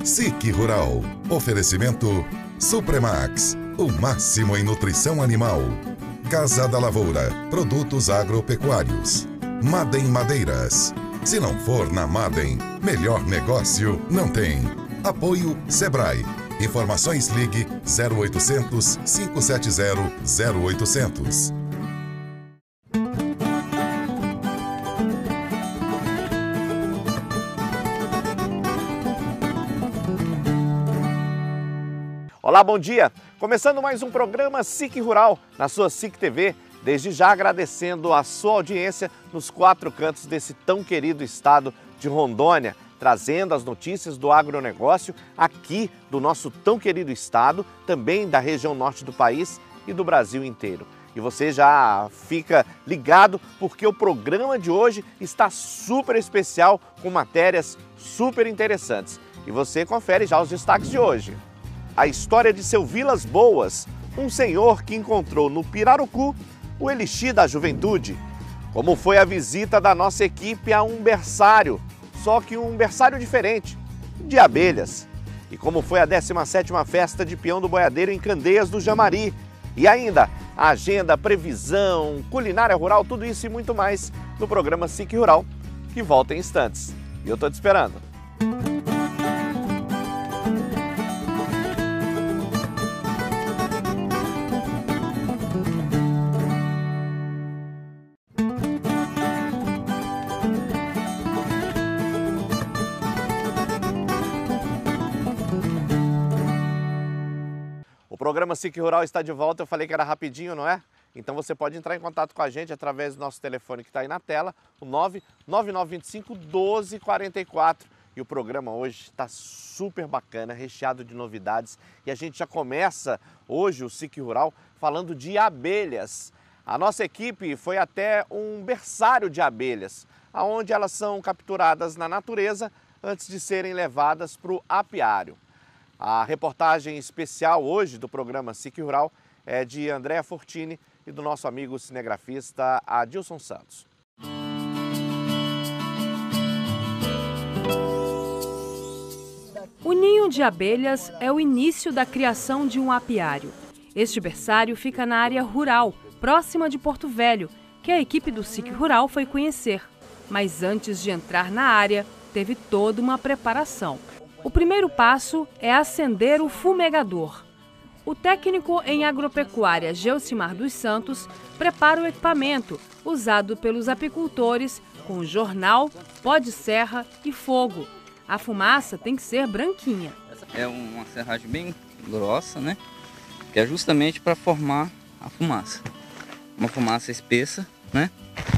SIC Rural. Oferecimento Supremax, o máximo em nutrição animal. Casa da Lavoura, produtos agropecuários. Madem Madeiras. Se não for na Madem, melhor negócio não tem. Apoio Sebrae. Informações ligue 0800 570 0800. Olá, bom dia! Começando mais um programa SIC Rural na sua SIC TV. Desde já agradecendo a sua audiência nos quatro cantos desse tão querido estado de Rondônia, trazendo as notícias do agronegócio aqui do nosso tão querido estado, também da região norte do país e do Brasil inteiro. E você já fica ligado porque o programa de hoje está super especial com matérias super interessantes. E você confere já os destaques de hoje. A história de seu Vilas Boas, um senhor que encontrou no pirarucu o elixir da juventude. Como foi a visita da nossa equipe a um berçário, só que um berçário diferente, de abelhas. E como foi a 17ª Festa de Peão do Boiadeiro em Candeias do Jamari. E ainda a agenda, previsão, culinária rural, tudo isso e muito mais no programa SIC Rural, que volta em instantes. E eu tô te esperando. O programa SIC Rural está de volta, eu falei que era rapidinho, não é? Então você pode entrar em contato com a gente através do nosso telefone que está aí na tela, o 99925-1244. E o programa hoje está super bacana, recheado de novidades. E a gente já começa hoje o SIC Rural falando de abelhas. A nossa equipe foi até um berçário de abelhas, onde elas são capturadas na natureza antes de serem levadas para o apiário. A reportagem especial hoje do programa SIC Rural é de Andréa Fortini e do nosso amigo cinegrafista Adilson Santos. O ninho de abelhas é o início da criação de um apiário. Este berçário fica na área rural, próxima de Porto Velho, que a equipe do SIC Rural foi conhecer. Mas antes de entrar na área, teve toda uma preparação. O primeiro passo é acender o fumegador. O técnico em agropecuária Geucimar dos Santos prepara o equipamento usado pelos apicultores com jornal, pó de serra e fogo. A fumaça tem que ser branquinha. É uma serragem bem grossa, né? Que é justamente para formar a fumaça. Uma fumaça espessa, né?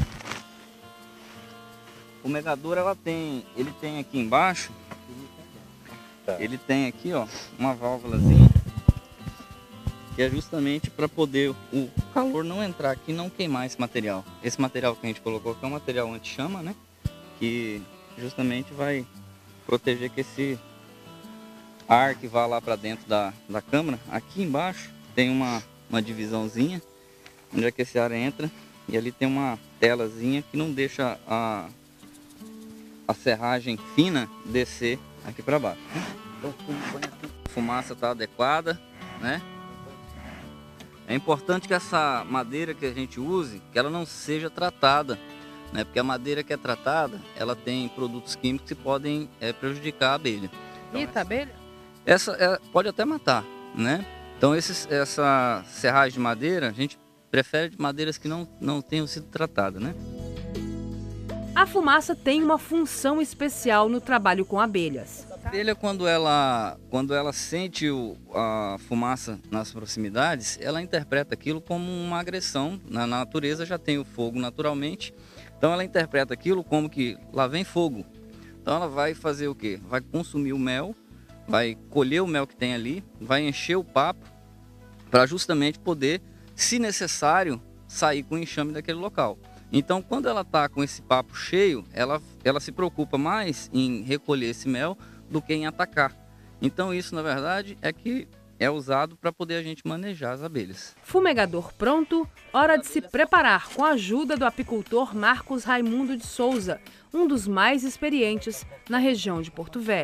O fumegador ele tem aqui embaixo. Ele tem aqui, ó, uma válvulazinha que é justamente para poder o calor não entrar aqui e não queimar esse material. Esse material que a gente colocou aqui é um material anti-chama, né? Que justamente vai proteger que esse ar que vá lá para dentro da câmara. Aqui embaixo tem uma divisãozinha onde é que esse ar entra e ali tem uma telazinha que não deixa a serragem fina descer aqui para baixo. Então a fumaça está adequada, né? É importante que essa madeira que a gente use, que ela não seja tratada, né? Porque a madeira que é tratada, ela tem produtos químicos que podem prejudicar a abelha. Eita, abelha? Essa pode até matar, né? Então essa serragem de madeira, a gente prefere de madeiras que não tenham sido tratadas, né? A fumaça tem uma função especial no trabalho com abelhas. A abelha, quando ela sente a fumaça nas proximidades, ela interpreta aquilo como uma agressão. Na natureza já tem o fogo naturalmente, então ela interpreta aquilo como que lá vem fogo. Então ela vai fazer o quê? Vai consumir o mel, vai colher o mel que tem ali, vai encher o papo para justamente poder, se necessário, sair com o enxame daquele local. Então, quando ela está com esse papo cheio, ela se preocupa mais em recolher esse mel do que em atacar. Então, isso, na verdade, é que é usado para poder a gente manejar as abelhas. Fumegador pronto, hora de se preparar com a ajuda do apicultor Marcos Raimundo de Souza, um dos mais experientes na região de Porto Velho.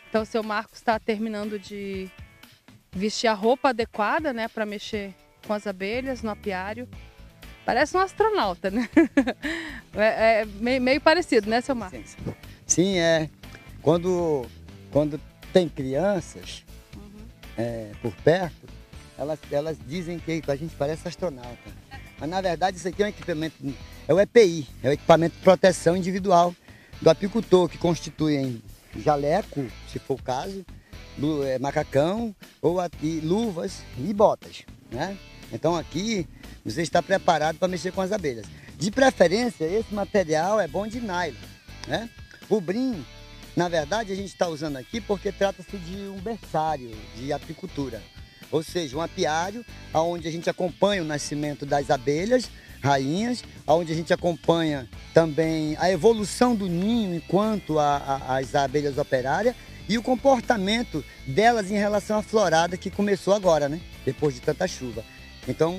Então o seu Marcos está terminando de vestir a roupa adequada, né, para mexer com as abelhas no apiário. Parece um astronauta, né? É meio parecido, né, seu Marcos? Sim, é. Quando tem crianças por perto, elas dizem que a gente parece astronauta. Mas na verdade isso aqui é um equipamento, é o EPI, é o equipamento de proteção individual do apicultor, que constitui em jaleco, se for o caso, macacão, e luvas e botas, né? Então aqui você está preparado para mexer com as abelhas. De preferência, esse material é bom de nylon, né? O brim, na verdade, a gente está usando aqui porque trata-se de um berçário de apicultura. Ou seja, um apiário onde a gente acompanha o nascimento das abelhas rainhas, onde a gente acompanha também a evolução do ninho enquanto as abelhas operárias e o comportamento delas em relação à florada que começou agora, né? Depois de tanta chuva. Então,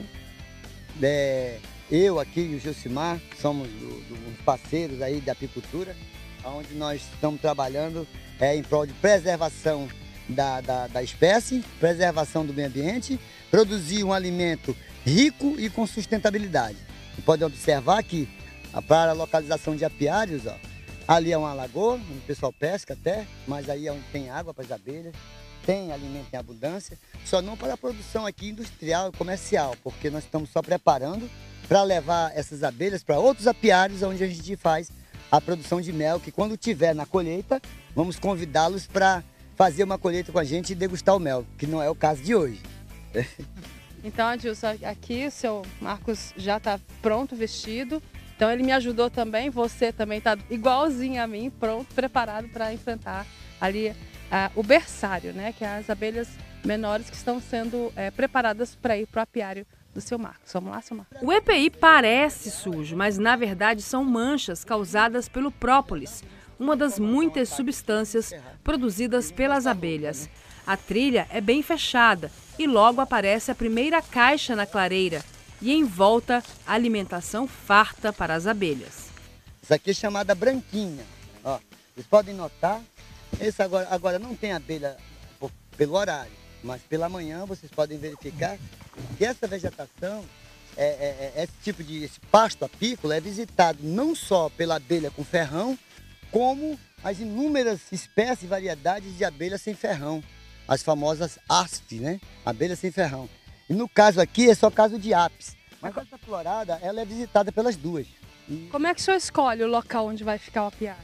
eu aqui e o Gilcimar somos dos parceiros aí da apicultura, onde nós estamos trabalhando em prol de preservação da espécie, preservação do meio ambiente, produzir um alimento rico e com sustentabilidade. E podem observar que para a localização de apiários, ó, ali é uma lagoa, onde o pessoal pesca até, mas aí é onde tem água para as abelhas, tem alimento em abundância, só não para a produção aqui industrial e comercial, porque nós estamos só preparando para levar essas abelhas para outros apiários onde a gente faz a produção de mel, que quando tiver na colheita, vamos convidá-los para fazer uma colheita com a gente e degustar o mel, que não é o caso de hoje. Então, Adilson, aqui o seu Marcos já está pronto, vestido. Então ele me ajudou também, você também está igualzinho a mim, pronto, preparado para enfrentar ali o berçário, né? Que é as abelhas menores que estão sendo preparadas para ir para o apiário do seu Marcos. Vamos lá, seu Marcos? O EPI parece sujo, mas na verdade são manchas causadas pelo própolis, uma das muitas substâncias produzidas pelas abelhas. A trilha é bem fechada e logo aparece a primeira caixa na clareira e em volta a alimentação farta para as abelhas. Isso aqui é chamada branquinha. Ó, vocês podem notar, esse agora não tem abelha pelo horário, mas pela manhã vocês podem verificar que essa vegetação, esse pasto apícola é visitado não só pela abelha com ferrão, como as inúmeras espécies e variedades de abelhas sem ferrão, as famosas ASP, né? Abelhas sem ferrão. E no caso aqui é só caso de apis, mas essa florada ela é visitada pelas duas. Como é que o senhor escolhe o local onde vai ficar o apiário?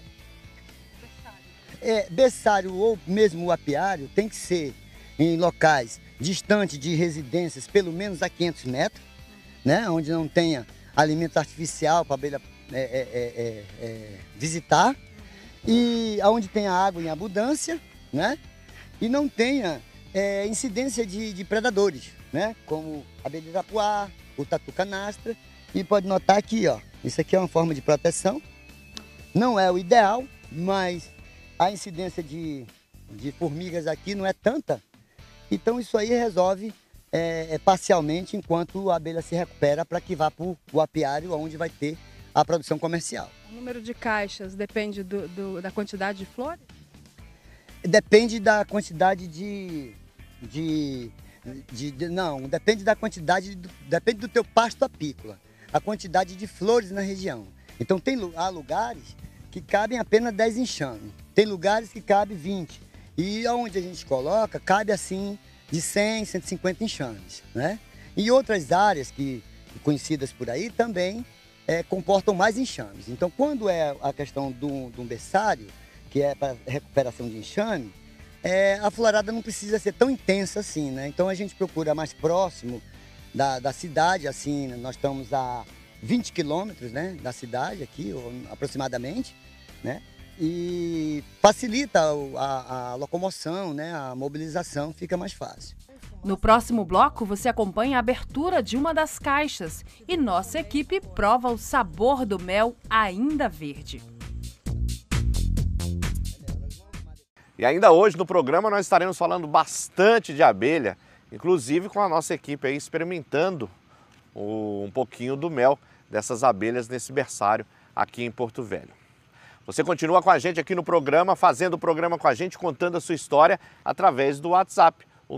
Berçário ou mesmo o apiário tem que ser em locais distantes de residências, pelo menos a 500 metros, né? Onde não tenha alimento artificial para a abelha visitar, e onde tenha água em abundância, né? E não tenha incidência de predadores, né? Como a abelha irapuá, o tatu canastra. E pode notar aqui, ó, isso aqui é uma forma de proteção. Não é o ideal, mas a incidência de formigas aqui não é tanta. Então isso aí resolve parcialmente enquanto a abelha se recupera para que vá para o apiário onde vai ter a produção comercial. O número de caixas depende da quantidade de flores? Depende da quantidade não, depende da quantidade, depende do teu pasto apícola, a quantidade de flores na região. Então há lugares que cabem apenas 10 enxames, tem lugares que cabem 20. E onde a gente coloca, cabe assim de 100, 150 enxames, né? E outras áreas conhecidas por aí também comportam mais enxames. Então quando é a questão de um berçário, que é para recuperação de enxame, a florada não precisa ser tão intensa assim, né? Então a gente procura mais próximo da cidade, assim, nós estamos a 20 quilômetros, né, da cidade aqui, aproximadamente, né? E facilita a locomoção, né? A mobilização fica mais fácil. No próximo bloco, você acompanha a abertura de uma das caixas e nossa equipe prova o sabor do mel ainda verde. E ainda hoje no programa nós estaremos falando bastante de abelha, inclusive com a nossa equipe aí experimentando um pouquinho do mel dessas abelhas nesse berçário aqui em Porto Velho. Você continua com a gente aqui no programa, fazendo o programa com a gente, contando a sua história através do WhatsApp, o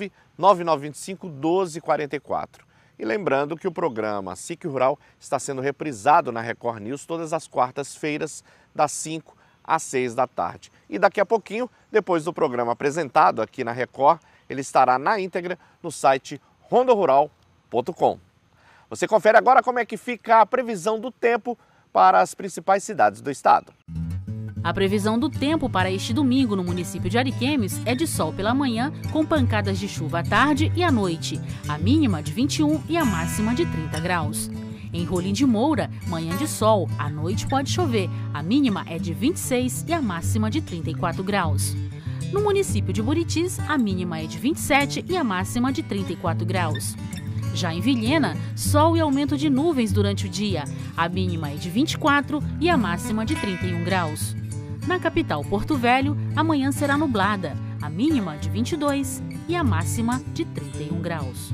99925-1244. E lembrando que o programa SIC Rural está sendo reprisado na Record News todas as quartas-feiras, das 5 às 6 da tarde. E daqui a pouquinho, depois do programa apresentado aqui na Record, ele estará na íntegra no site rondorural.com. Você confere agora como é que fica a previsão do tempo para as principais cidades do estado. A previsão do tempo para este domingo no município de Ariquemes é de sol pela manhã, com pancadas de chuva à tarde e à noite, a mínima de 21 e a máxima de 30 graus. Em Rolim de Moura, manhã de sol, à noite pode chover, a mínima é de 26 e a máxima de 34 graus. No município de Buritis, a mínima é de 27 e a máxima de 34 graus. Já em Vilhena, sol e aumento de nuvens durante o dia. A mínima é de 24 e a máxima de 31 graus. Na capital Porto Velho, amanhã será nublada. A mínima de 22 e a máxima de 31 graus.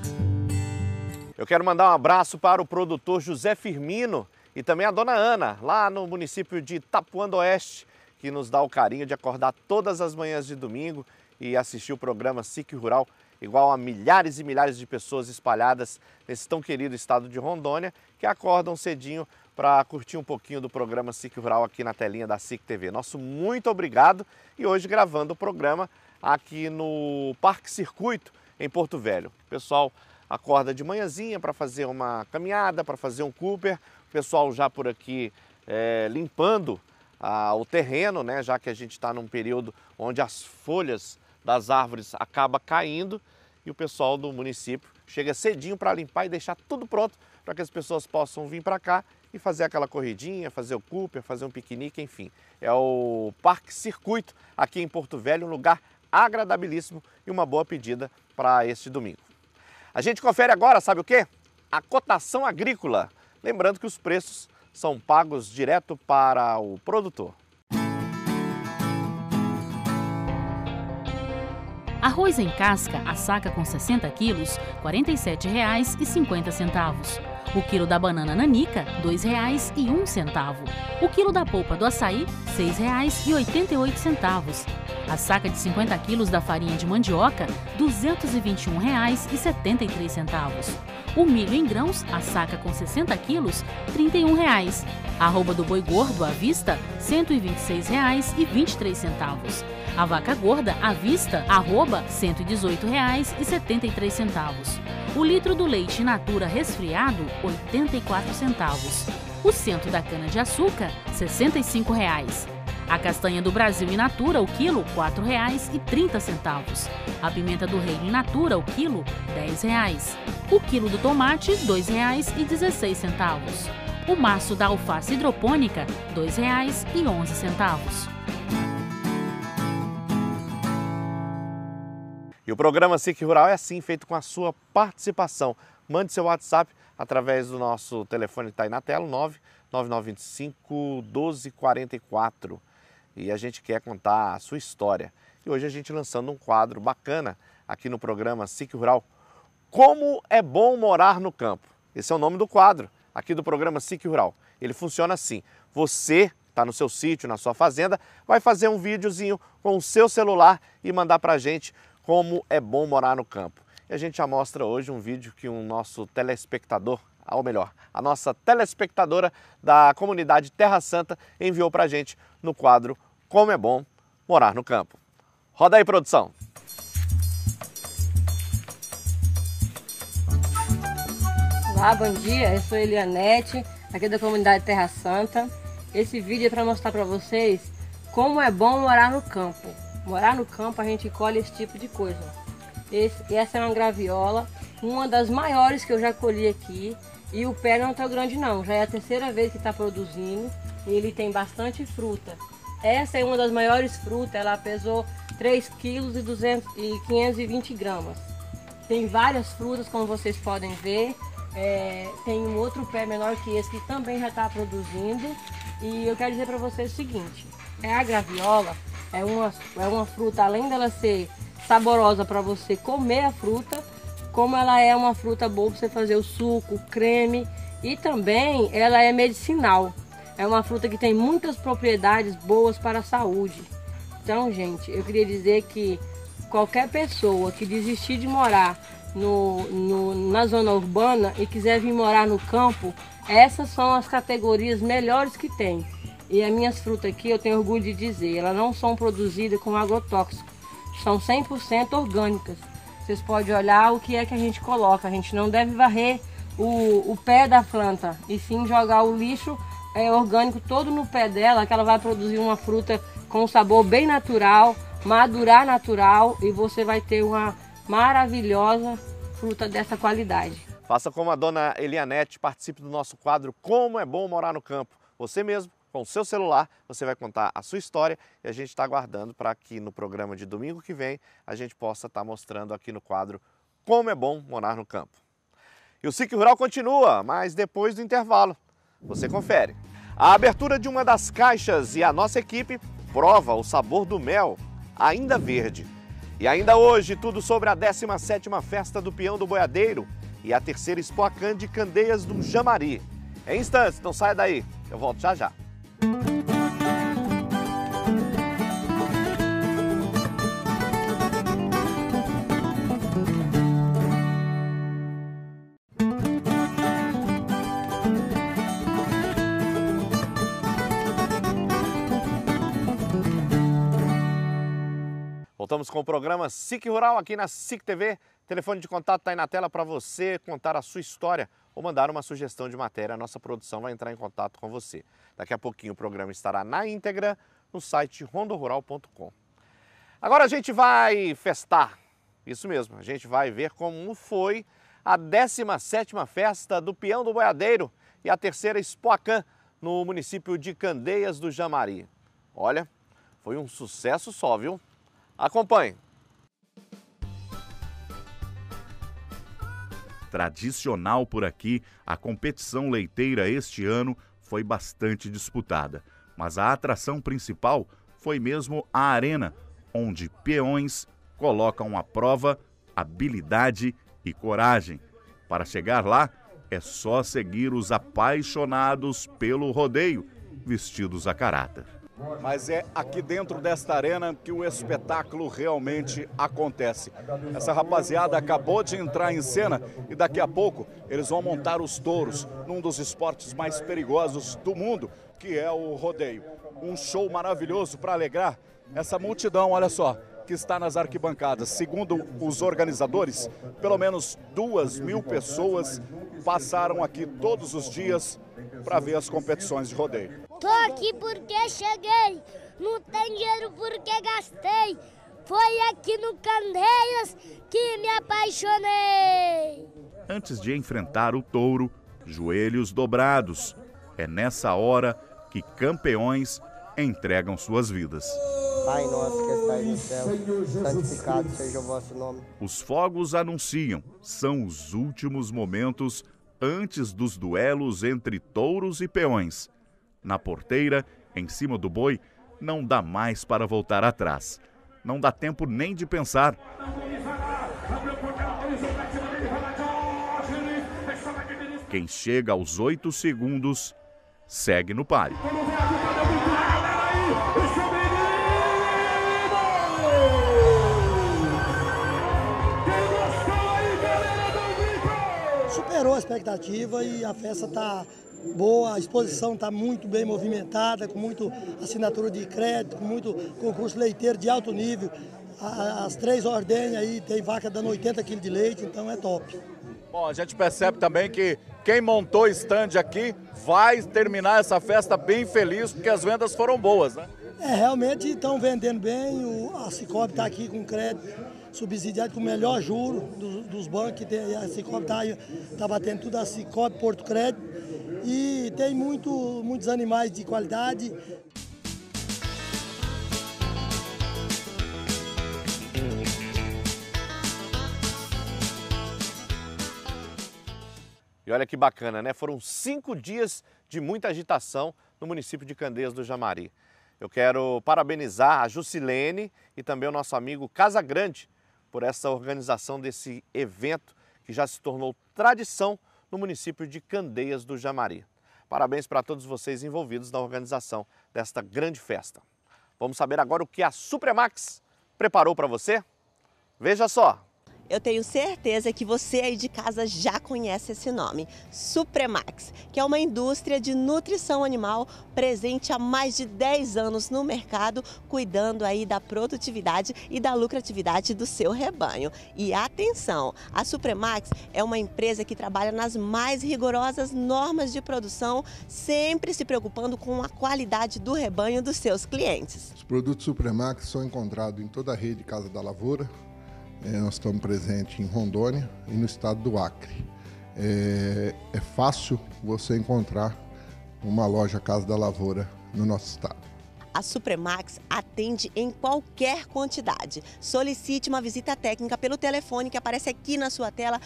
Eu quero mandar um abraço para o produtor José Firmino e também a dona Ana, lá no município de Itapuã do Oeste, que nos dá o carinho de acordar todas as manhãs de domingo e assistir o programa SIC Rural, igual a milhares e milhares de pessoas espalhadas nesse tão querido estado de Rondônia, que acordam cedinho para curtir um pouquinho do programa SIC Rural aqui na telinha da SIC TV. Nosso muito obrigado e hoje gravando o programa aqui no Parque Circuito, em Porto Velho. O pessoal acorda de manhãzinha para fazer uma caminhada, para fazer um Cooper. O pessoal já por aqui limpando o terreno, né? Já que a gente está num período onde as folhas das árvores acaba caindo e o pessoal do município chega cedinho para limpar e deixar tudo pronto para que as pessoas possam vir para cá e fazer aquela corridinha, fazer o Cooper, fazer um piquenique, enfim. É o Parque Circuito aqui em Porto Velho, um lugar agradabilíssimo e uma boa pedida para este domingo. A gente confere agora, sabe o quê? A cotação agrícola. Lembrando que os preços são pagos direto para o produtor. Arroz em casca, a saca com 60 quilos, R$ 47,50. O quilo da banana nanica, R$ 2,01. O quilo da polpa do açaí, R$ 6,88. A saca de 50 quilos da farinha de mandioca, R$ 221,73. O milho em grãos, a saca com 60 quilos, R$ 31,00. A arroba do boi gordo à vista, R$ 126,23. A vaca gorda à vista, arroba, R$ 118,73. O litro do leite Natura resfriado, R$ 84 centavos. O cento da cana-de-açúcar, R$ 65,00. A castanha do Brasil in Natura, o quilo, R$ 4,30. A pimenta do reino in Natura, o quilo, R$ 10,00. O quilo do tomate, R$ 2,16. O maço da alface hidropônica, R$ 2,11. E o programa SIC Rural é assim, feito com a sua participação. Mande seu WhatsApp através do nosso telefone que está aí na tela, 99925-1244. E a gente quer contar a sua história. E hoje a gente lançando um quadro bacana aqui no programa SIC Rural. Como é bom morar no campo. Esse é o nome do quadro aqui do programa SIC Rural. Ele funciona assim. Você está no seu sítio, na sua fazenda, vai fazer um videozinho com o seu celular e mandar para a gente como é bom morar no campo. E a gente já mostra hoje um vídeo que um nosso telespectador, ou melhor, a nossa telespectadora da comunidade Terra Santa enviou para a gente no quadro Como é bom morar no campo. Roda aí, produção! Olá, bom dia, eu sou Elianete, aqui da comunidade Terra Santa. Esse vídeo é para mostrar para vocês como é bom morar no campo. Morar no campo a gente colhe esse tipo de coisa. Essa é uma graviola, uma das maiores que eu já colhi aqui. E o pé não está grande não, já é a terceira vez que está produzindo. E ele tem bastante fruta. Essa é uma das maiores frutas, ela pesou 3 kg e 520 gramas. Tem várias frutas, como vocês podem ver. Tem um outro pé menor que esse que também já está produzindo. E eu quero dizer para vocês o seguinte, a graviola é uma fruta, além dela ser saborosa para você comer a fruta, como ela é uma fruta boa para você fazer o suco, o creme, e também ela é medicinal. É uma fruta que tem muitas propriedades boas para a saúde. Então, gente, eu queria dizer que qualquer pessoa que desistir de morar na zona urbana e quiser vir morar no campo, essas são as categorias melhores que tem. E as minhas frutas aqui, eu tenho orgulho de dizer, elas não são produzidas com agrotóxico, são 100% orgânicas. Vocês podem olhar o que é que a gente coloca. A gente não deve varrer o pé da planta, e sim jogar o lixo orgânico todo no pé dela, que ela vai produzir uma fruta com um sabor bem natural, madurar natural, e você vai ter uma maravilhosa fruta dessa qualidade. Faça como a dona Elianete, participe do nosso quadro Como é Bom Morar no Campo. Você mesmo, com o seu celular, você vai contar a sua história e a gente está aguardando para que no programa de domingo que vem a gente possa estar mostrando aqui no quadro Como é Bom Morar no Campo. E o SIC Rural continua, mas depois do intervalo. Você confere. A abertura de uma das caixas e a nossa equipe prova o sabor do mel, ainda verde. E ainda hoje, tudo sobre a 17ª Festa do Peão do Boiadeiro e a 3ª Expoacan de Candeias do Jamari. Em instantes, não saia daí, eu volto já já. Voltamos com o programa SIC Rural aqui na SIC TV. Telefone de contato está aí na tela para você contar a sua história ou mandar uma sugestão de matéria. A nossa produção vai entrar em contato com você. Daqui a pouquinho o programa estará na íntegra no site rondorural.com. Agora a gente vai festar. Isso mesmo, a gente vai ver como foi a 17ª Festa do Peão do Boiadeiro e a 3ª Expoacan no município de Candeias do Jamari. Olha, foi um sucesso só, viu? Acompanhe. Tradicional por aqui, a competição leiteira este ano foi bastante disputada. Mas a atração principal foi mesmo a arena, onde peões colocam à prova habilidade e coragem. Para chegar lá, é só seguir os apaixonados pelo rodeio, vestidos a caráter. Mas é aqui dentro desta arena que o espetáculo realmente acontece. Essa rapaziada acabou de entrar em cena e daqui a pouco eles vão montar os touros num dos esportes mais perigosos do mundo, que é o rodeio. Um show maravilhoso para alegrar essa multidão, olha só, que está nas arquibancadas. Segundo os organizadores, pelo menos 2.000 pessoas passaram aqui todos os dias para ver as competições de rodeio. Tô aqui porque cheguei, não tem dinheiro porque gastei. Foi aqui no Candeias que me apaixonei. Antes de enfrentar o touro, joelhos dobrados. É nessa hora que campeões entregam suas vidas. Pai nosso que estais no céu, santificado seja o vosso nome. Os fogos anunciam, são os últimos momentos antes dos duelos entre touros e peões. Na porteira, em cima do boi, não dá mais para voltar atrás. Não dá tempo nem de pensar. Quem chega aos 8 segundos, segue no páreo. Superou a expectativa e a festa está boa, a exposição está muito bem movimentada, com muita assinatura de crédito, com muito concurso leiteiro de alto nível. As 3 ordenhas aí, tem vaca dando 80 quilos de leite, então é top. Bom, a gente percebe também que quem montou stand aqui vai terminar essa festa bem feliz, porque as vendas foram boas, né? Realmente estão vendendo bem, a Cicobi está aqui com crédito subsidiado com o melhor juro dos bancos, que tem, a Cicobi está batendo tudo, a Cicobi Porto Crédito, e tem muitos animais de qualidade. E olha que bacana, né? Foram 5 dias de muita agitação no município de Candeias do Jamari. Eu quero parabenizar a Jusilene e também o nosso amigo Casagrande por essa organização desse evento que já se tornou tradição no município de Candeias do Jamari. Parabéns para todos vocês envolvidos na organização desta grande festa. Vamos saber agora o que a Supremax preparou para você? Veja só! Eu tenho certeza que você aí de casa já conhece esse nome, Supremax, que é uma indústria de nutrição animal presente há mais de 10 anos no mercado, cuidando aí da produtividade e da lucratividade do seu rebanho. E atenção, a Supremax é uma empresa que trabalha nas mais rigorosas normas de produção, sempre se preocupando com a qualidade do rebanho dos seus clientes. Os produtos Supremax são encontrados em toda a rede Casa da Lavoura. Nós estamos presentes em Rondônia e no estado do Acre. É fácil você encontrar uma loja Casa da Lavoura no nosso estado. A Supremax atende em qualquer quantidade. Solicite uma visita técnica pelo telefone que aparece aqui na sua tela,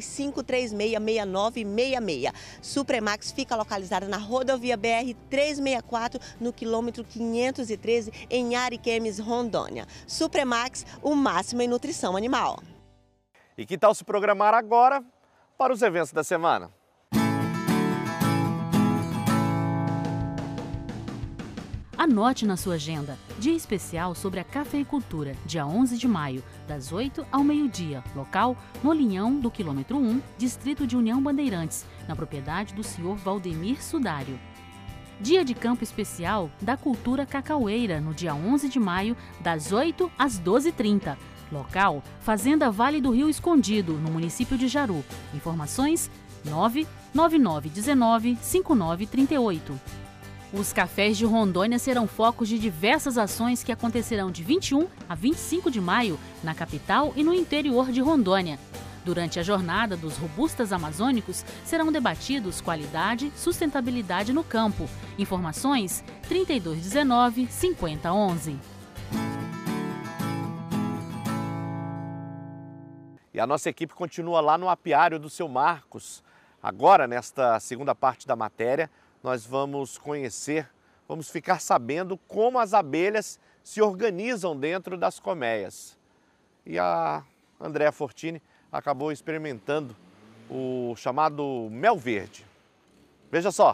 3536-6966. Supremax fica localizada na rodovia BR-364, no quilômetro 513, em Ariquemes, Rondônia. Supremax, o máximo em nutrição animal. E que tal se programar agora para os eventos da semana? Anote na sua agenda, dia especial sobre a cafeicultura, dia 11 de maio, das 8 ao meio-dia, local Molinhão do quilômetro 1, distrito de União Bandeirantes, na propriedade do senhor Valdemir Sudário. Dia de campo especial da cultura cacaueira, no dia 11 de maio, das 8 às 12h30, local Fazenda Vale do Rio Escondido, no município de Jaru. Informações 99919-5938. Os cafés de Rondônia serão focos de diversas ações que acontecerão de 21 a 25 de maio na capital e no interior de Rondônia. Durante a jornada dos Robustas Amazônicos, serão debatidos qualidade e sustentabilidade no campo. Informações 3219-5011. E a nossa equipe continua lá no apiário do seu Marcos. Agora, nesta segunda parte da matéria, nós vamos ficar sabendo como as abelhas se organizam dentro das colmeias. E a Andréa Fortini acabou experimentando o chamado mel verde. Veja só!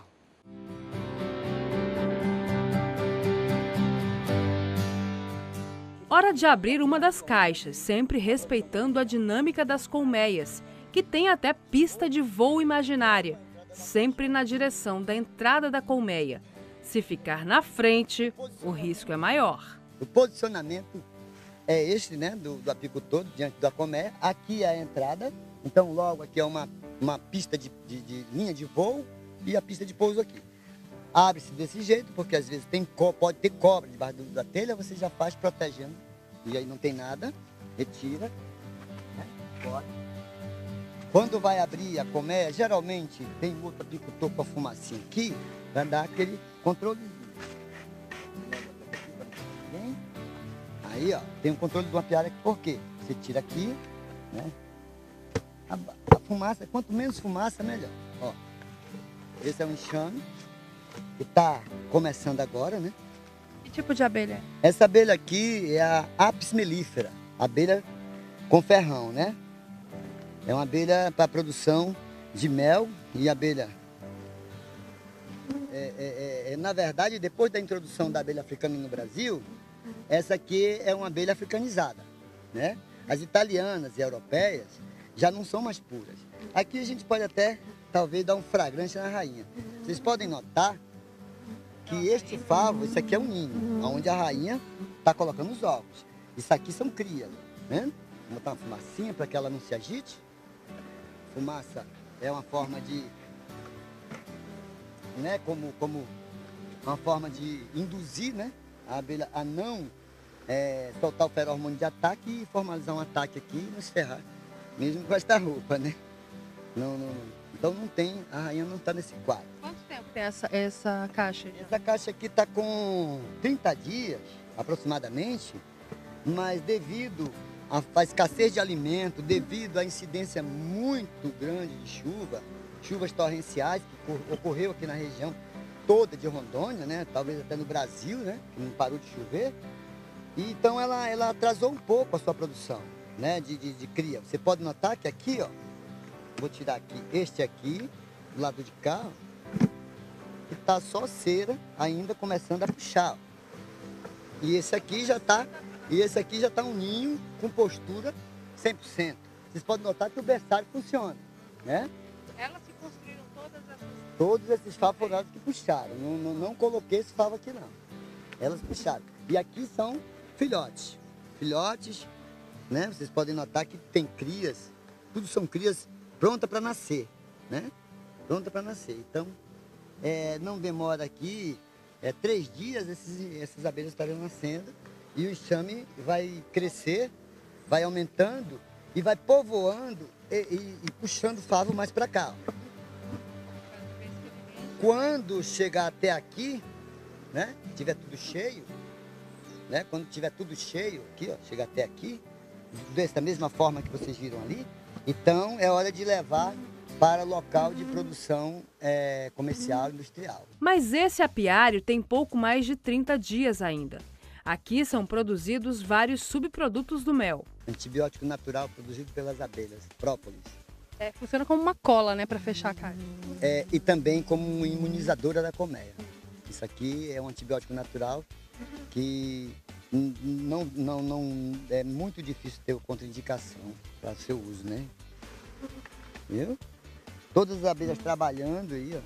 Hora de abrir uma das caixas, sempre respeitando a dinâmica das colmeias, que tem até pista de voo imaginária, sempre na direção da entrada da colmeia. Se ficar na frente, o risco é maior. O posicionamento é este, né, do apicultor diante da colmeia. Aqui é a entrada, então logo aqui é uma pista de linha de voo e a pista de pouso aqui. Abre-se desse jeito, porque às vezes pode ter cobra debaixo da telha, você já faz protegendo. E aí não tem nada, retira, né, bora. Quando vai abrir a colmeia, geralmente tem outro apicultor com a fumacinha aqui, para dar aquele controlezinho. Aí, ó, tem um controle do apiário aqui, por quê? Você tira aqui, né? A fumaça, quanto menos fumaça, melhor. Ó, esse é um enxame, que está começando agora, né? Que tipo de abelha? Essa abelha aqui é a Apis mellifera, abelha com ferrão, né? É uma abelha para produção de mel e abelha... na verdade, depois da introdução da abelha africana no Brasil, essa aqui é uma abelha africanizada, né? As italianas e europeias já não são mais puras. Aqui a gente pode até, talvez, dar um flagrante na rainha. Vocês podem notar que este favo, isso aqui é um ninho, onde a rainha está colocando os ovos. Isso aqui são crias, né? Vou botar uma fumacinha para que ela não se agite. Fumaça é uma forma de, né, como uma forma de induzir, né, a abelha a não soltar o feromônio de ataque e formalizar um ataque aqui e nos ferrar, mesmo com esta roupa, né? Então não tem, a rainha não está nesse quadro. Quanto tempo tem essa caixa? Essa caixa aqui está com 30 dias, aproximadamente, mas devido à escassez de alimento, devido à incidência muito grande de chuvas torrenciais que ocorreu aqui na região toda de Rondônia, né? Talvez até no Brasil, né? Que não parou de chover. E então ela atrasou um pouco a sua produção, né? De cria. Você pode notar que aqui, ó, vou tirar aqui, este aqui, do lado de cá, ó, que está só cera ainda começando a puxar. E esse aqui já está um ninho com postura 100%. Vocês podem notar que o berçário funciona, né? Elas se construíram Todos esses favos foram elas que puxaram. Não coloquei esse favo aqui não. Elas puxaram. E aqui são filhotes. Filhotes, né? Vocês podem notar que tem crias. Tudo são crias prontas para nascer, né? Pronta para nascer. Então, não demora aqui 3 dias, essas abelhas estarão nascendo e o enxame vai crescer, vai aumentando e vai povoando e puxando o favo mais para cá. Quando chegar até aqui, né? Tiver tudo cheio, né? Quando tiver tudo cheio aqui, ó, chegar até aqui, dessa mesma forma que vocês viram ali, então é hora de levar para local de produção comercial, industrial. Mas esse apiário tem pouco mais de 30 dias ainda. Aqui são produzidos vários subprodutos do mel. Antibiótico natural produzido pelas abelhas, própolis. Funciona como uma cola, né, para fechar a caixa. E também como uma imunizadora da colmeia. Isso aqui é um antibiótico natural que não é muito difícil ter contraindicação para seu uso, né? Viu? Todas as abelhas trabalhando aí, ó.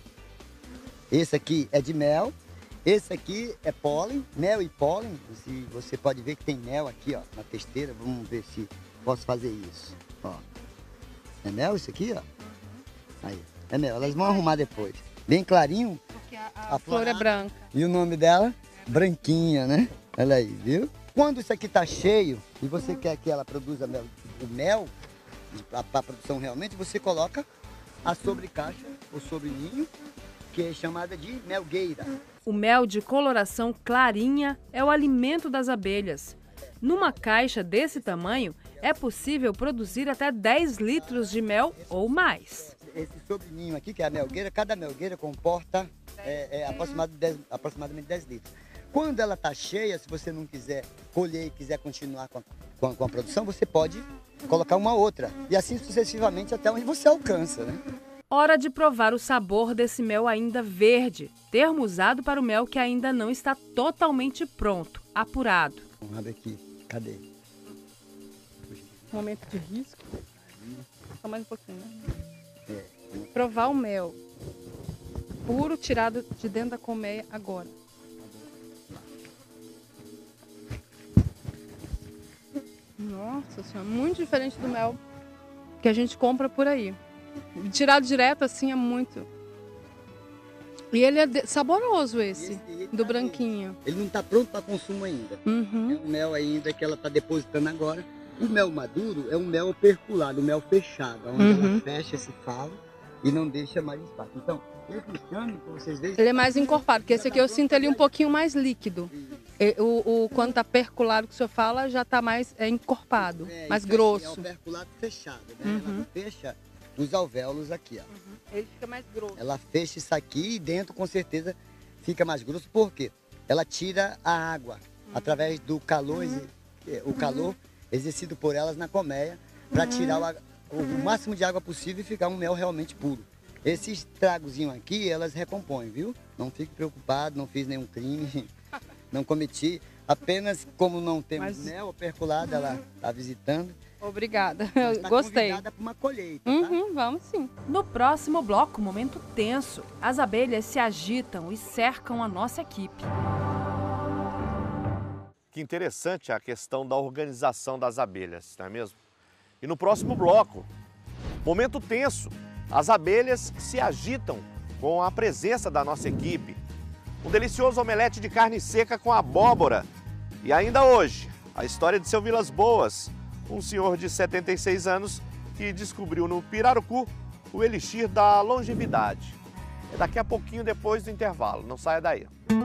Esse aqui é de mel, esse aqui é pólen, mel e pólen. Você pode ver que tem mel aqui, ó, na testeira. Vamos ver se posso fazer isso, ó. É mel isso aqui, ó? Aí, é mel. Elas vão arrumar depois. Bem clarinho. Porque a flor é branca. E o nome dela? Branquinha, né? Olha aí, viu? Quando isso aqui tá cheio e você quer que ela produza o mel, para produção realmente, você coloca a sobrecaixa, ou sobreninho, que é chamada de melgueira. O mel de coloração clarinha é o alimento das abelhas. Numa caixa desse tamanho, é possível produzir até 10 litros de mel ou mais. Esse sobreninho aqui, que é a melgueira, cada melgueira comporta aproximadamente 10 litros. Quando ela está cheia, se você não quiser colher e quiser continuar com a produção, você pode colocar uma outra. E assim sucessivamente até onde você alcança, né? Hora de provar o sabor desse mel ainda verde, termo usado para o mel que ainda não está totalmente pronto, apurado. Vamos abrir aqui. Cadê? Momento de risco. Só mais um pouquinho, né? Provar o mel puro tirado de dentro da colmeia agora. Nossa senhora, muito diferente do mel que a gente compra por aí. Tirado direto assim é muito. E ele é saboroso esse do branquinho. Ele não está pronto para consumo ainda. Uhum. É um mel ainda que ela está depositando agora. O mel maduro é um mel operculado, um mel fechado, onde ela fecha esse favo e não deixa mais espaço. Então, esse enxame, como vocês veem... Ele é mais encorpado, porque esse aqui eu sinto ele um pouquinho mais líquido. Quando está perculado, que o senhor fala, já está mais encorpado, mais grosso. É o perculado fechado, né? Ela fecha os alvéolos aqui, ó. Ele fica mais grosso. Ela fecha isso aqui e dentro, com certeza, fica mais grosso. Por quê? Ela tira a água através do calor, o calor exercido por elas na colmeia, para tirar o máximo de água possível e ficar um mel realmente puro. Esses tragozinhos aqui, elas recompõem, viu? Não fique preocupado, não fiz nenhum crime, não cometi. Apenas como não temos mel perculado, ela está visitando. Obrigada, eu gostei. Convidada para uma colheita, tá? Vamos sim. No próximo bloco, momento tenso. As abelhas se agitam e cercam a nossa equipe. Que interessante a questão da organização das abelhas, não é mesmo? E no próximo bloco, momento tenso. As abelhas se agitam com a presença da nossa equipe. Um delicioso omelete de carne seca com abóbora. E ainda hoje, a história de seu Vilas Boas, um senhor de 76 anos que descobriu no pirarucu o elixir da longevidade. É daqui a pouquinho depois do intervalo, não saia daí.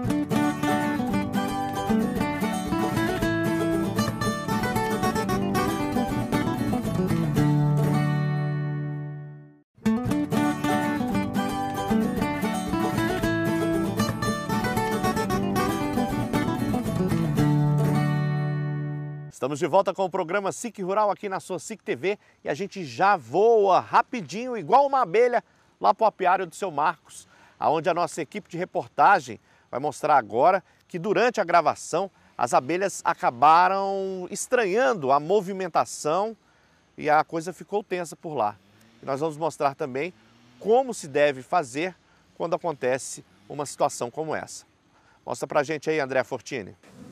Estamos de volta com o programa SIC Rural aqui na sua SIC TV e a gente já voa rapidinho, igual uma abelha, lá para o apiário do seu Marcos. onde a nossa equipe de reportagem vai mostrar agora que durante a gravação as abelhas acabaram estranhando a movimentação e a coisa ficou tensa por lá. E nós vamos mostrar também como se deve fazer quando acontece uma situação como essa. Mostra pra gente aí, André Fortini.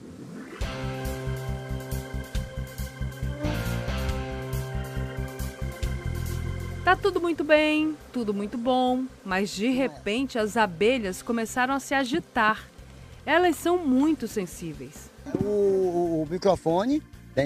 Tá tudo muito bem, tudo muito bom, mas de repente as abelhas começaram a se agitar. Elas são muito sensíveis. O microfone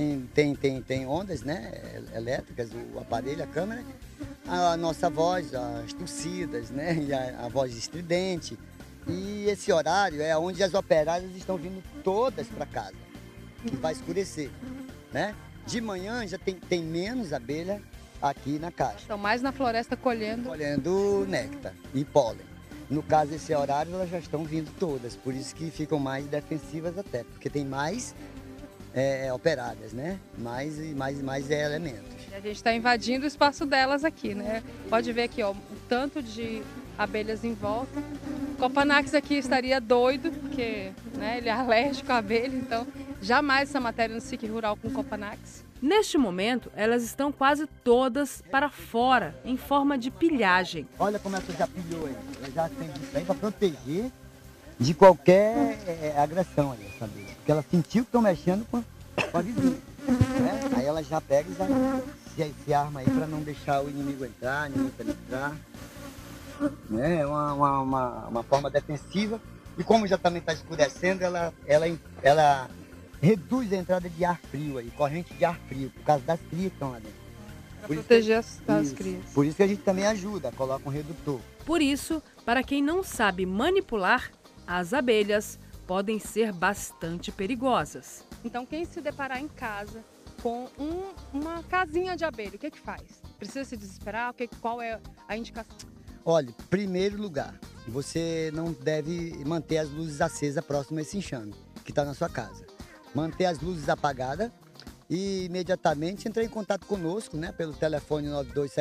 tem ondas, né, elétricas, o aparelho, a câmera, a nossa voz, as tossidas, né, e a voz estridente. E esse horário é onde as operárias estão vindo todas para casa, que vai escurecer, né? De manhã já tem menos abelha aqui na caixa. Estão mais na floresta colhendo. Colhendo néctar e pólen. No caso, esse horário, elas já estão vindo todas, por isso que ficam mais defensivas até, porque tem mais operárias, né? Mais elementos. E a gente está invadindo o espaço delas aqui, né? Pode ver aqui, ó, o tanto de abelhas em volta. O Copanax aqui estaria doido, porque né, ele é alérgico à abelha, então jamais essa matéria no SIC Rural com o Copanax. Neste momento, elas estão quase todas para fora, em forma de pilhagem. Olha como essa já pilhou aí. Ela já tem isso aí para proteger de qualquer agressão ali, sabe? Porque ela sentiu que estão mexendo com a vizinha. Né? Aí ela já pega e se arma aí para não deixar o inimigo entrar, ninguém penetrar. Né? É uma forma defensiva. E como já também está escurecendo, ela reduz a entrada de ar frio aí, corrente de ar frio, por causa das crias que estão lá dentro. Para proteger as crias. Por isso que a gente também ajuda, coloca um redutor. Por isso, para quem não sabe manipular, as abelhas podem ser bastante perigosas. Então, quem se deparar em casa com uma casinha de abelha, o que faz? Precisa se desesperar? Qual é a indicação? Olha, primeiro lugar, você não deve manter as luzes acesas próximo a esse enxame que está na sua casa. Manter as luzes apagadas e imediatamente entrar em contato conosco, né, pelo telefone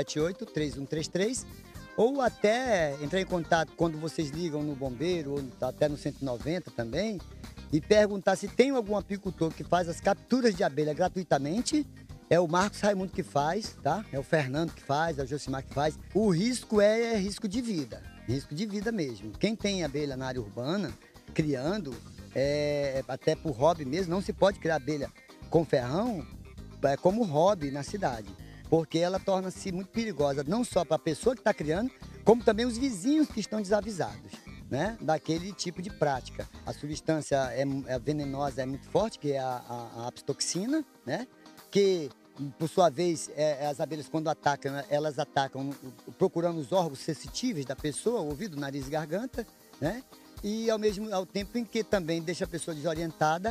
9278-3133 ou até entrar em contato quando vocês ligam no bombeiro ou até no 190 também e perguntar se tem algum apicultor que faz as capturas de abelha gratuitamente. É o Marcos Raimundo que faz, tá? É o Fernando que faz, é o Josimar que faz. O risco é risco de vida mesmo. Quem tem abelha na área urbana, criando, até por hobby mesmo, não se pode criar abelha com ferrão como hobby na cidade, porque ela torna-se muito perigosa, não só para a pessoa que está criando, como também os vizinhos que estão desavisados, né, daquele tipo de prática. A substância venenosa é muito forte, que é a apitoxina, né, que por sua vez as abelhas quando atacam, elas atacam procurando os órgãos sensitivos da pessoa, ouvido, nariz e garganta, né? E ao tempo em que também deixa a pessoa desorientada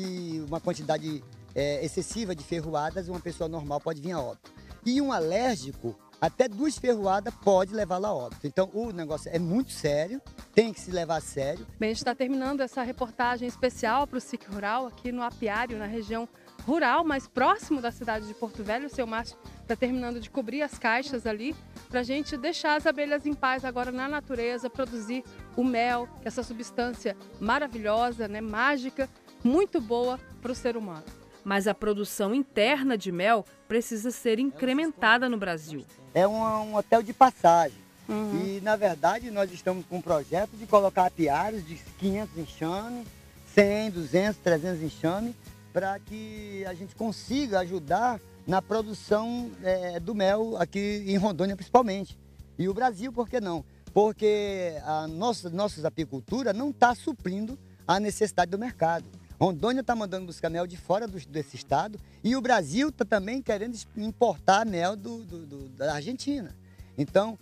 e uma quantidade excessiva de ferroadas, uma pessoa normal pode vir a óbito. E um alérgico, até 2 ferroadas pode levá-la a óbito. Então o negócio é muito sério, tem que se levar a sério. Bem, a gente está terminando essa reportagem especial para o SIC Rural aqui no apiário, na região rural, mais próximo da cidade de Porto Velho. O seu Márcio está terminando de cobrir as caixas ali para a gente deixar as abelhas em paz agora na natureza, produzir o mel, essa substância maravilhosa, né, mágica, muito boa para o ser humano. Mas a produção interna de mel precisa ser incrementada no Brasil. É um hotel de passagem. E, na verdade, nós estamos com um projeto de colocar apiários de 500 enxames, 100, 200, 300 enxames, para que a gente consiga ajudar na produção do mel aqui em Rondônia principalmente. E o Brasil, por que não? Porque a nossa apicultura não está suprindo a necessidade do mercado. Rondônia está mandando buscar mel de fora desse estado e o Brasil está também querendo importar mel da Argentina. Então,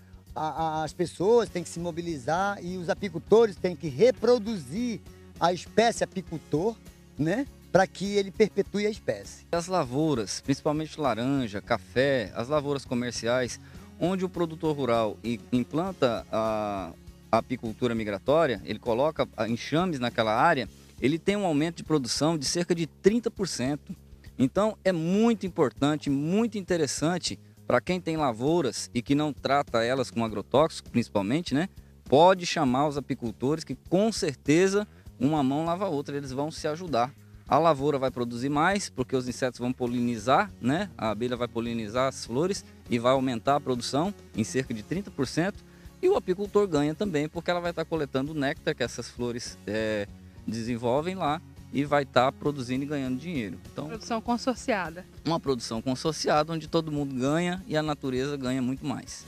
as pessoas têm que se mobilizar e os apicultores têm que reproduzir a espécie apicultor, né? Para que ele perpetue a espécie. As lavouras, principalmente laranja, café, as lavouras comerciais, onde o produtor rural implanta a apicultura migratória, ele coloca enxames naquela área, ele tem um aumento de produção de cerca de 30%. Então é muito importante, muito interessante para quem tem lavouras e que não trata elas com agrotóxico, principalmente, né? pode chamar os apicultores que com certeza uma mão lava a outra, eles vão se ajudar. A lavoura vai produzir mais, porque os insetos vão polinizar, né? A abelha vai polinizar as flores e vai aumentar a produção em cerca de 30%. E o apicultor ganha também, porque ela vai estar coletando o néctar que essas flores desenvolvem lá e vai estar produzindo e ganhando dinheiro. Então, Produção consorciada. uma produção consorciada onde todo mundo ganha e a natureza ganha muito mais.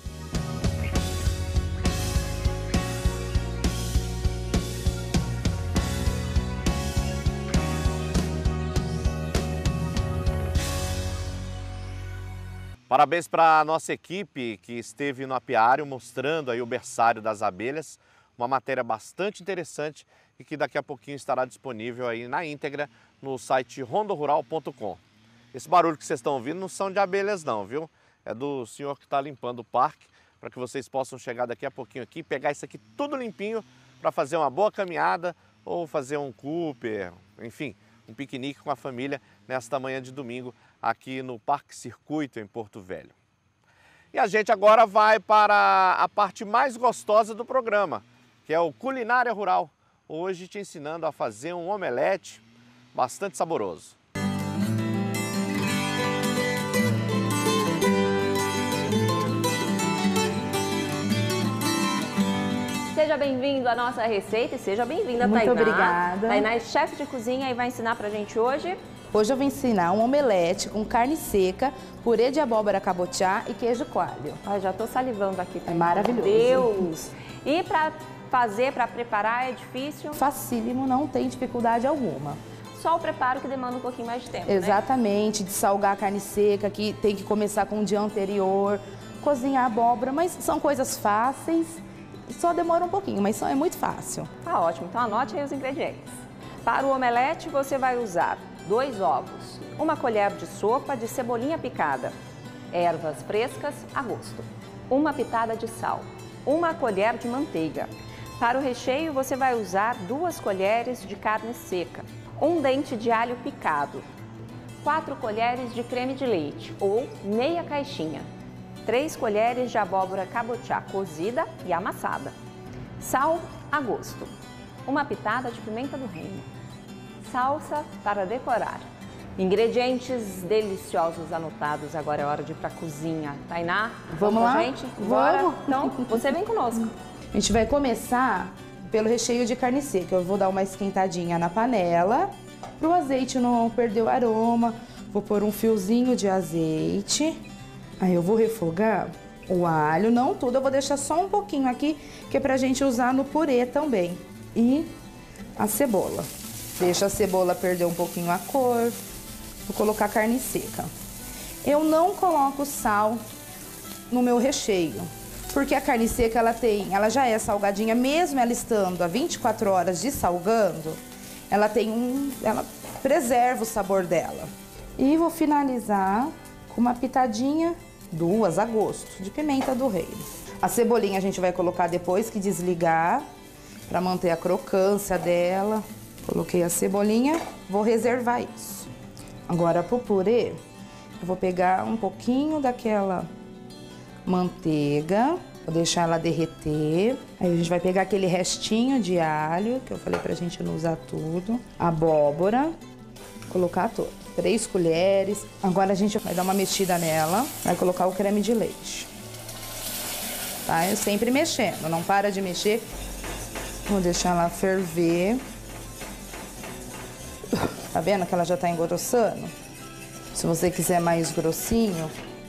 Parabéns para a nossa equipe que esteve no apiário mostrando aí o berçário das abelhas, uma matéria bastante interessante e que daqui a pouquinho estará disponível aí na íntegra no site rondorural.com. Esse barulho que vocês estão ouvindo não são de abelhas não, viu? É do senhor que está limpando o parque, para que vocês possam chegar daqui a pouquinho aqui, pegar isso aqui tudo limpinho para fazer uma boa caminhada ou fazer um Cooper, enfim, um piquenique com a família nesta manhã de domingo aqui no Parque Circuito em Porto Velho. E a gente agora vai para a parte mais gostosa do programa, que é o Culinária Rural. Hoje te ensinando a fazer um omelete bastante saboroso. Seja bem-vindo à nossa receita e seja bem-vinda, Tainá. Muito obrigada. Tainá é chefe de cozinha e vai ensinar pra gente hoje. Hoje eu vou ensinar um omelete com carne seca, purê de abóbora cabotiá e queijo coalho. Ai, já tô salivando aqui. É maravilhoso. Meu Deus! E pra fazer, pra preparar é difícil? Facílimo, não tem dificuldade alguma. Só o preparo que demanda um pouquinho mais de tempo, Exatamente, de salgar a carne seca, que tem que começar com o dia anterior, cozinhar a abóbora, mas são coisas fáceis, só demora um pouquinho, mas é muito fácil. Tá ótimo, então anote aí os ingredientes. Para o omelete você vai usar 2 ovos, 1 colher de sopa de cebolinha picada, ervas frescas a gosto, 1 pitada de sal, 1 colher de manteiga. Para o recheio você vai usar 2 colheres de carne seca, 1 dente de alho picado, 4 colheres de creme de leite ou meia caixinha, 3 colheres de abóbora cabotiá cozida e amassada, sal a gosto, 1 pitada de pimenta do reino, salsa para decorar. Ingredientes deliciosos anotados, agora é hora de ir para a cozinha. Tainá, vamos lá? Gente? Bora? Vamos. Então, você vem conosco. A gente vai começar pelo recheio de carne seca. Eu vou dar uma esquentadinha na panela, para o azeite não perder o aroma. Vou pôr um fiozinho de azeite. Aí eu vou refogar o alho, não tudo, eu vou deixar só um pouquinho aqui, que é pra gente usar no purê também. E a cebola. Deixa a cebola perder um pouquinho a cor. Vou colocar a carne seca. Eu não coloco sal no meu recheio, porque a carne seca ela já é salgadinha, mesmo ela estando a 24 horas dessalgando, ela preserva o sabor dela. E vou finalizar com uma pitadinha, 2 a gosto, de pimenta do reino. A cebolinha a gente vai colocar depois que desligar, para manter a crocância dela. Coloquei a cebolinha, vou reservar isso. Agora pro purê, eu vou pegar um pouquinho daquela manteiga, vou deixar ela derreter. Aí a gente vai pegar aquele restinho de alho, que eu falei pra gente não usar tudo. Abóbora, colocar toda. 3 colheres. Agora a gente vai dar uma mexida nela, vai colocar o creme de leite. Tá? Eu sempre mexendo, não para de mexer. Vou deixar ela ferver. Tá vendo que ela já tá engrossando? Se você quiser mais grossinho,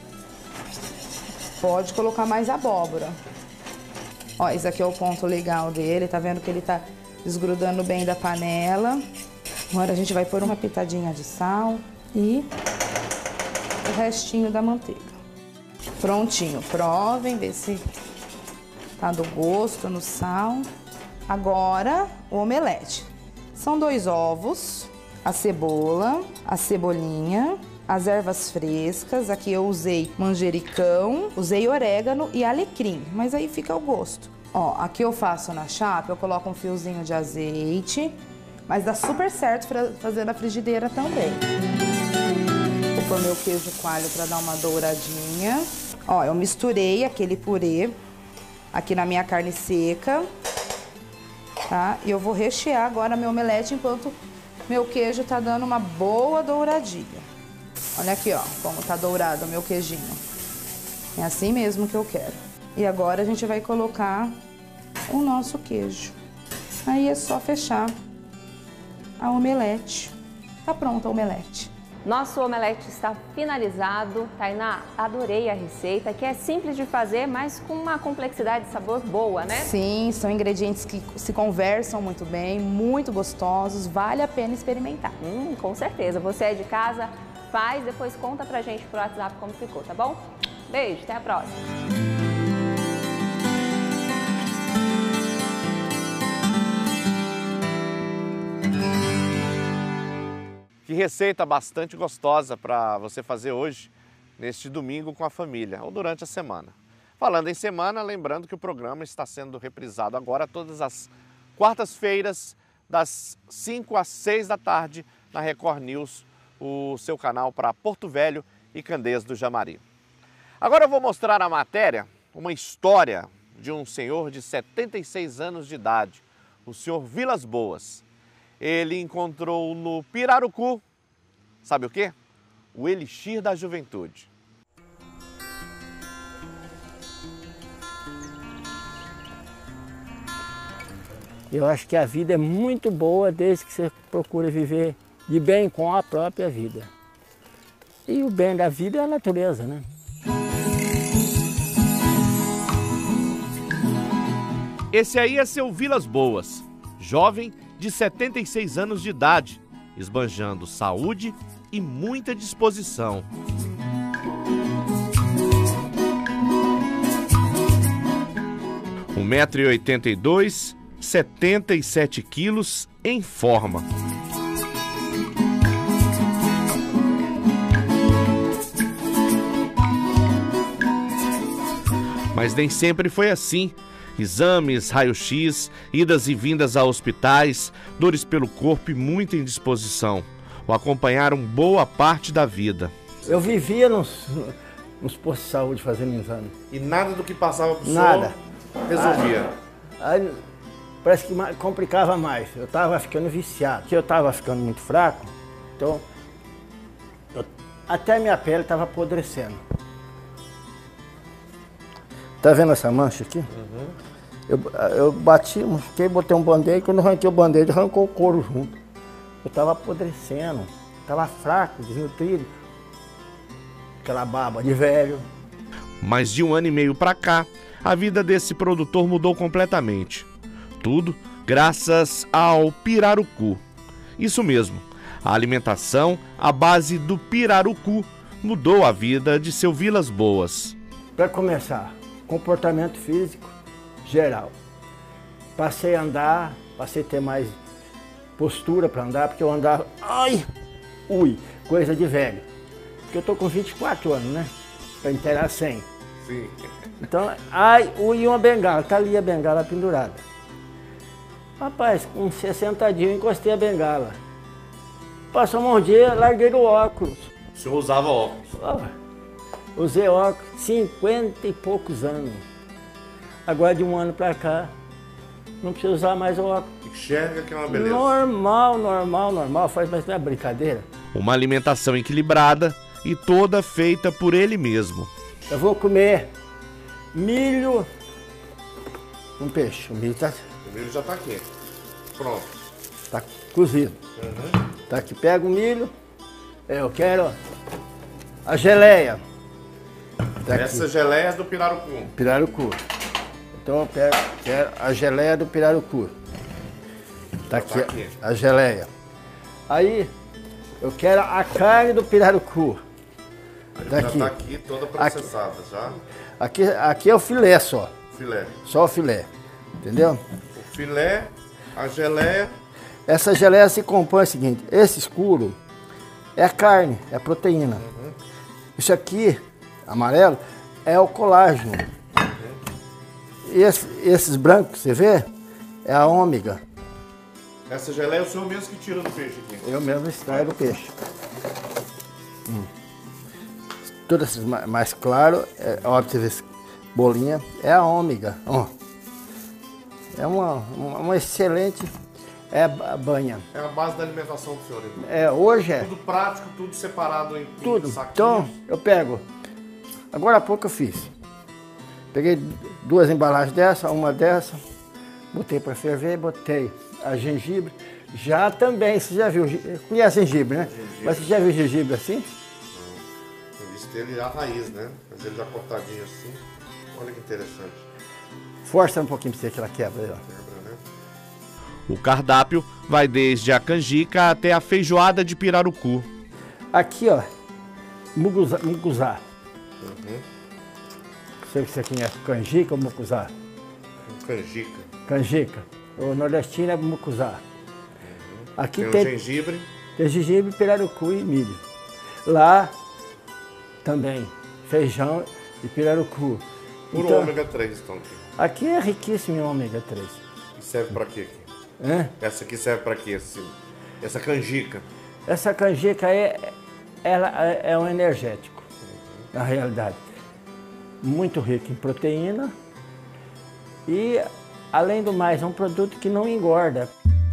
pode colocar mais abóbora. Ó, esse aqui é o ponto legal dele, tá vendo que ele tá desgrudando bem da panela. Agora a gente vai pôr uma pitadinha de sal e o restinho da manteiga. Prontinho, provem, vê se tá do gosto no sal. Agora o omelete. São 2 ovos, a cebola, a cebolinha, as ervas frescas. Aqui eu usei manjericão, usei orégano e alecrim, mas aí fica ao gosto. Ó, aqui eu faço na chapa, eu coloco um fiozinho de azeite, mas dá super certo pra fazer na frigideira também. Vou pôr meu queijo coalho pra dar uma douradinha. Ó, eu misturei aquele purê aqui na minha carne seca, tá? E eu vou rechear agora meu omelete enquanto meu queijo tá dando uma boa douradinha. Olha aqui, ó, como tá dourado o meu queijinho. É assim mesmo que eu quero. E agora a gente vai colocar o nosso queijo. Aí é só fechar a omelete. Tá pronta a omelete. Nosso omelete está finalizado. Tainá, adorei a receita, que é simples de fazer, mas com uma complexidade de sabor boa, né? Sim, são ingredientes que se conversam muito bem, muito gostosos, vale a pena experimentar. Com certeza. Você é de casa, faz, depois conta pra gente pro WhatsApp como ficou, tá bom? Beijo, até a próxima. Que receita bastante gostosa para você fazer hoje, neste domingo com a família, ou durante a semana. Falando em semana, lembrando que o programa está sendo reprisado agora todas as quartas-feiras, das 5 às 6 da tarde, na Record News, o seu canal para Porto Velho e Candeias do Jamari. Agora eu vou mostrar a matéria, uma história de um senhor de 76 anos de idade, o senhor Vilas Boas. Ele encontrou no pirarucu, sabe o quê? O elixir da juventude. Eu acho que a vida é muito boa desde que você procura viver de bem com a própria vida. E o bem da vida é a natureza, né? Esse aí é seu Vilas Boas, jovem de 76 anos de idade, esbanjando saúde e muita disposição. Um 1,82 m, 77 quilos, em forma. Mas nem sempre foi assim. Exames, raio-x, idas e vindas a hospitais, dores pelo corpo e muita indisposição o acompanharam boa parte da vida. Eu vivia nos postos de saúde fazendo exame. E nada do que passava por nada resolvia? Aí, parece que complicava mais. Eu estava ficando viciado, porque eu estava ficando muito fraco, então até minha pele estava apodrecendo. Tá vendo essa mancha aqui? Eu bati, botei um band-aid, quando eu arranquei o band-aid, arrancou o couro junto. Eu tava apodrecendo, tava fraco, desnutrido, aquela barba de velho. Mas de 1 ano e meio pra cá, a vida desse produtor mudou completamente. Tudo graças ao pirarucu. Isso mesmo, a alimentação à base do pirarucu mudou a vida de seu Vilas Boas. Para começar, comportamento físico geral. Passei a andar, passei a ter mais postura para andar, porque eu andava, coisa de velho. Porque eu tô com 24 anos, né? Para inteirar 100. Sim. Então, e uma bengala, tá ali a bengala pendurada. Rapaz, com 60 dias eu encostei a bengala. Passou um dia, larguei o óculos. O senhor usava óculos? Usei óculos 50 e poucos anos. Agora de 1 ano pra cá, não precisa usar mais o óculos. Enxerga que é uma beleza. Normal, faz mais uma brincadeira. Uma alimentação equilibrada e toda feita por ele mesmo. Eu vou comer milho com peixe. O milho já tá aqui. Pronto. Tá cozido. Tá aqui, pega o milho. Eu quero a geleia. Tá essa geleia é do pirarucu. Pirarucu. Então eu quero a geleia do pirarucu. Tá aqui a geleia. Aí eu quero a carne do pirarucu. Já tá aqui toda processada, já? Aqui é o filé só. Filé. Só o filé, entendeu? O filé, a geleia. Essa geleia se compõe o seguinte, esse escuro é a carne, é a proteína. Isso aqui, amarelo, é o colágeno. E esses brancos, você vê, é a ômega. Essa geleia é o senhor mesmo que tira do peixe aqui? Eu mesmo extraio do peixe. Todos esses mais claros, óbvio, bolinha, é a ômega. Ó. É uma excelente banha. É a base da alimentação do senhor. Então. Hoje é. Tudo prático, tudo separado em tudo. saquinhos. Então, eu pego. Agora há pouco eu fiz. Peguei 2 embalagens dessa, uma dessa, botei para ferver, botei a gengibre. Já também, você já viu, conhece gengibre, né? Gengibre. Mas você já viu gengibre assim? Não. Eu visto ele a raiz, né? Mas ele já cortadinho assim. Olha que interessante. Força um pouquinho para você que ela quebra aí, ó. Quebra, né? O cardápio vai desde a canjica até a feijoada de pirarucu. Aqui, ó, mucuzá. Sei que você conhece canjica ou mucuzá? Canjica. Canjica. O nordestino é mucuzá. Aqui tem gengibre. Tem gengibre, pirarucu e milho. Lá também, feijão e pirarucu. Puro então, ômega 3 estão aqui. Aqui é riquíssimo em ômega 3. E serve para quê aqui? Essa aqui serve para quê? Essa canjica? Essa canjica ela é um energético, na realidade. Muito rico em proteína e, além do mais, é um produto que não engorda.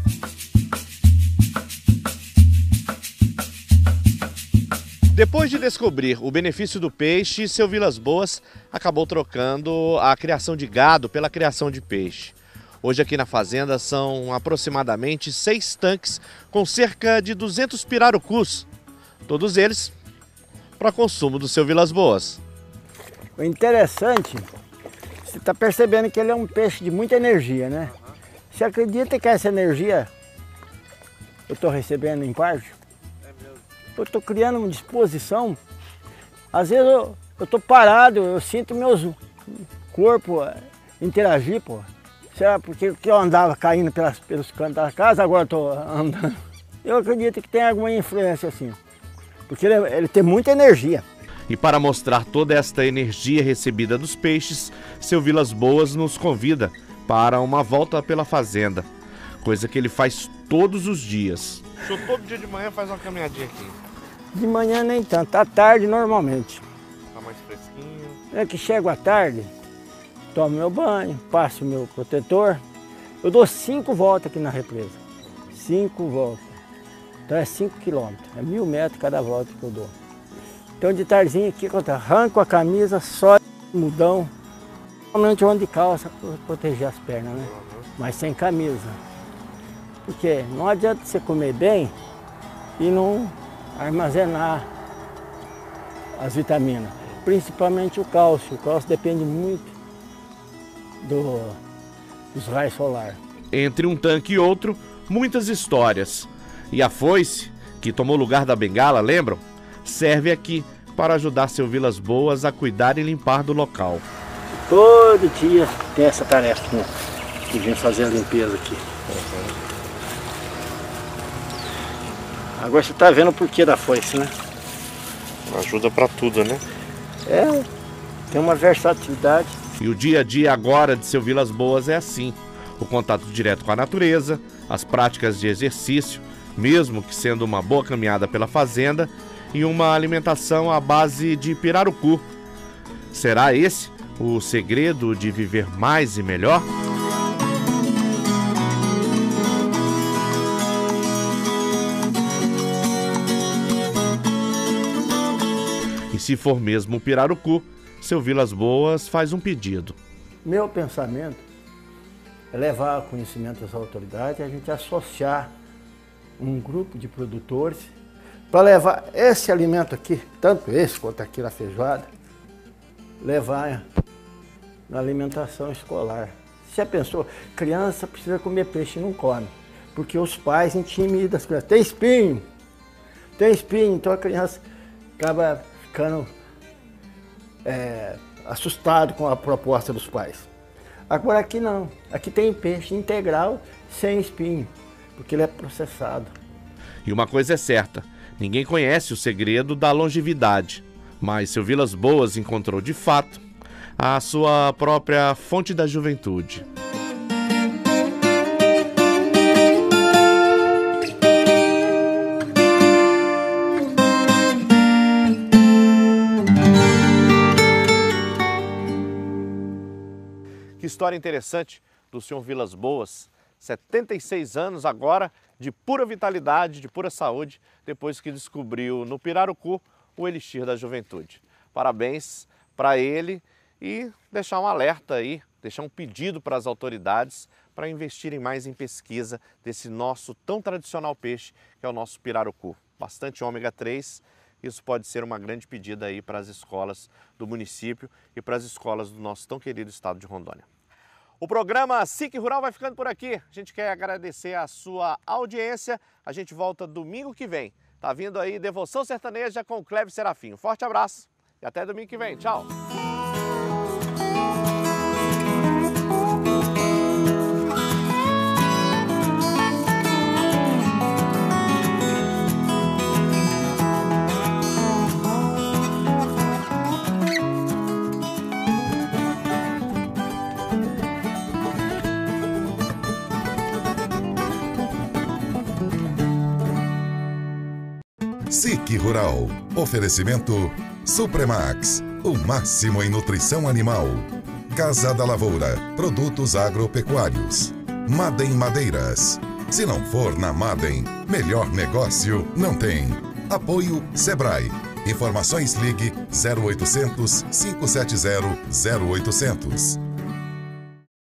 Depois de descobrir o benefício do peixe, seu Vilas Boas acabou trocando a criação de gado pela criação de peixe. Hoje aqui na fazenda são aproximadamente 6 tanques com cerca de 200 pirarucus, todos eles para consumo do seu Vilas Boas. O interessante, você está percebendo que ele é um peixe de muita energia, né? Você acredita que essa energia eu estou recebendo em parte? Eu estou criando uma disposição. Às vezes eu estou parado, eu sinto meus corpo interagir, pô. Será porque eu andava caindo pelos cantos da casa, agora estou andando. Eu acredito que tem alguma influência assim, porque ele tem muita energia. E para mostrar toda esta energia recebida dos peixes, seu Vilas Boas nos convida para uma volta pela fazenda, coisa que ele faz todos os dias. O senhor todo dia de manhã faz uma caminhadinha aqui? De manhã nem tanto, à tarde normalmente. Tá mais fresquinho? É que chego à tarde, tomo meu banho, passo o meu protetor, eu dou 5 voltas aqui na represa. 5 voltas. Então é 5 quilômetros, é 1000 metros cada volta que eu dou. Então de tardezinha aqui, eu arranco a camisa, só mudão. Normalmente eu ando de calça para proteger as pernas, né? Mas sem camisa. Porque não adianta você comer bem e não armazenar as vitaminas. Principalmente o cálcio. O cálcio depende muito dos raios solares. Entre um tanque e outro, muitas histórias. E a foice, que tomou lugar da bengala, lembram? Serve aqui para ajudar seu Vilas Boas a cuidar e limpar do local. Todo dia tem essa tarefa de vir fazer a limpeza aqui. Agora você está vendo o porquê da foice, né? Ajuda para tudo, né? Tem uma versatilidade. E o dia a dia agora de seu Vilas Boas é assim. O contato direto com a natureza, as práticas de exercício, mesmo que sendo uma boa caminhada pela fazenda, e uma alimentação à base de pirarucu. Será esse o segredo de viver mais e melhor? E se for mesmo o pirarucu, seu Vilas Boas faz um pedido. Meu pensamento é levar conhecimento às autoridades e a gente associar um grupo de produtores para levar esse alimento aqui, tanto esse quanto aqui na feijoada, levar na alimentação escolar. Você já pensou? Criança precisa comer peixe e não come, porque os pais intimidam as crianças. Tem espinho, então a criança acaba ficando assustado com a proposta dos pais. Agora aqui não, aqui tem peixe integral sem espinho, porque ele é processado. E uma coisa é certa, ninguém conhece o segredo da longevidade, mas seu Vilas Boas encontrou de fato a sua própria fonte da juventude. história interessante do senhor Vilas Boas, 76 anos agora, de pura vitalidade, de pura saúde, depois que descobriu no pirarucu o elixir da juventude. Parabéns para ele e deixar um alerta aí, deixar um pedido para as autoridades para investirem mais em pesquisa desse nosso tão tradicional peixe, que é o nosso pirarucu. Bastante ômega 3, isso pode ser uma grande pedida aí para as escolas do município e para as escolas do nosso tão querido estado de Rondônia. O programa SIC Rural vai ficando por aqui. A gente quer agradecer a sua audiência. A gente volta domingo que vem. Tá vindo aí Devoção Sertaneja com Cléber Serafim. Forte abraço e até domingo que vem. Tchau! SIC Rural. Oferecimento Supremax, o máximo em nutrição animal. Casa da Lavoura, produtos agropecuários. Madem Madeiras. Se não for na Madem, melhor negócio não tem. Apoio Sebrae. Informações ligue 0800 570 0800.